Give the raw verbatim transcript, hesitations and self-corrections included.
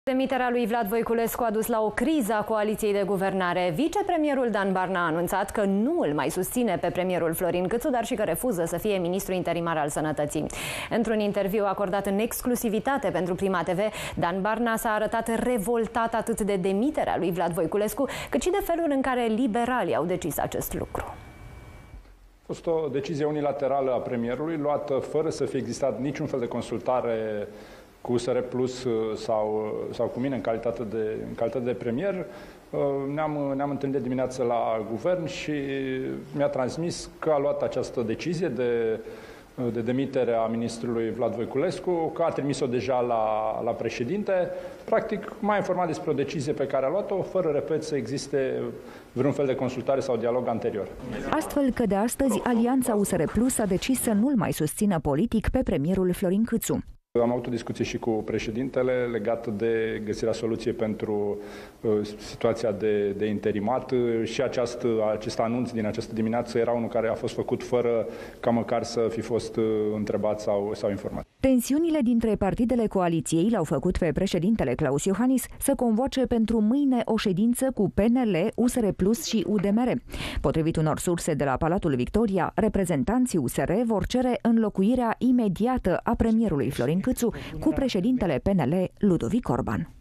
Demiterea lui Vlad Voiculescu a dus la o criză a coaliției de guvernare. Vicepremierul Dan Barna a anunțat că nu îl mai susține pe premierul Florin Cîțu, dar și că refuză să fie ministru interimar al sănătății. Într-un interviu acordat în exclusivitate pentru Prima T V, Dan Barna s-a arătat revoltat atât de demiterea lui Vlad Voiculescu, cât și de felul în care liberalii au decis acest lucru. A fost o decizie unilaterală a premierului, luată fără să fie existat niciun fel de consultare cu U S R Plus sau, sau cu mine în calitate de, în calitate de premier. Ne-am, ne-am întâlnit de dimineață la guvern și mi-a transmis că a luat această decizie de, de demitere a ministrului Vlad Voiculescu, că a trimis-o deja la, la președinte. Practic, m-a informat despre o decizie pe care a luat-o, fără, repet, să existe vreun fel de consultare sau dialog anterior. Astfel că de astăzi, Alianța U S R Plus a decis să nu-l mai susțină politic pe premierul Florin Cîțu. Am avut o discuție și cu președintele legată de găsirea soluției pentru uh, situația de, de interimat și aceast, acest anunț din această dimineață era unul care a fost făcut fără ca măcar să fi fost uh, întrebat sau, sau informat. Tensiunile dintre partidele coaliției l-au făcut pe președintele Claus Iohannis să convoace pentru mâine o ședință cu P N L, U S R Plus și U D M R. Potrivit unor surse de la Palatul Victoria, reprezentanții U S R vor cere înlocuirea imediată a premierului Florin Cîțu cu președintele P N L, Ludovic Orban.